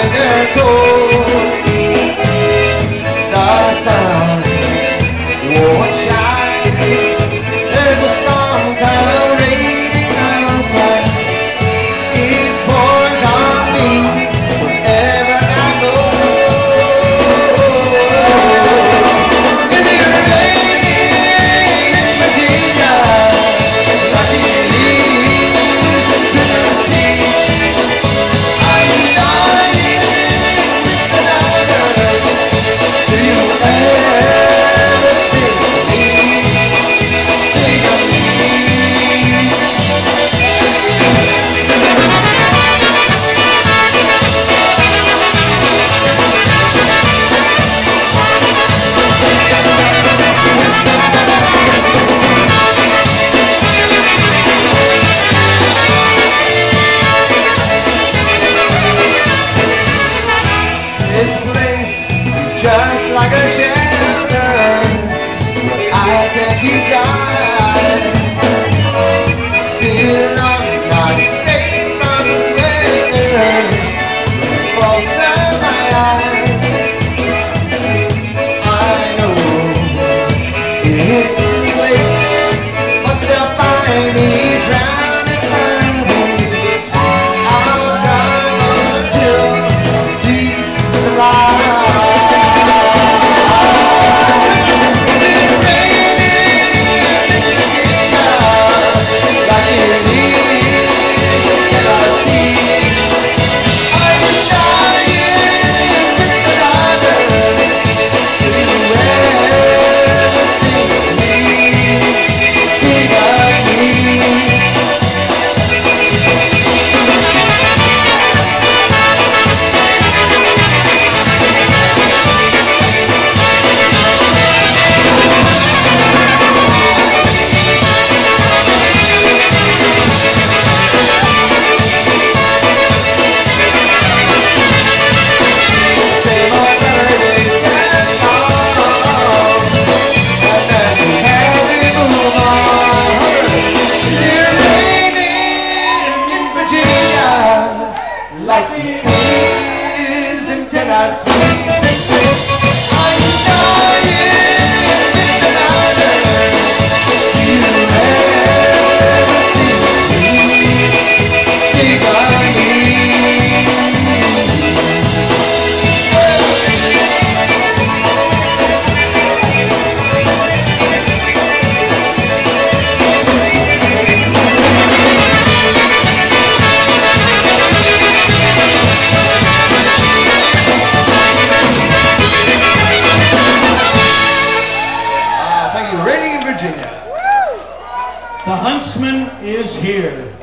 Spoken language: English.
they're told. The sun won't shine. There's a storm cloud raging outside. It pours on me wherever I go. Is it raining in Virginia? Like it is in Tennessee. I'm dying with the night. Do you ever think of me? Think of me. This place is just like a shelter where I can keep dry. Still I'm not safe from the weather when it falls from my eyes. I know it's late, but they'll find me drowned in love. I'll drive until I see the light. Is it raining in Virginia like it is in Tennessee? I'm dying with the light. Do you ever think of me? Think of me. Say my birthdays and all, and then we have to move on. Is it raining in Virginia like it is in Tennessee? I'm dying with the night. Do you ever think of me? Think of me. Thank you. Raining in Virginia. The Huntsman is here.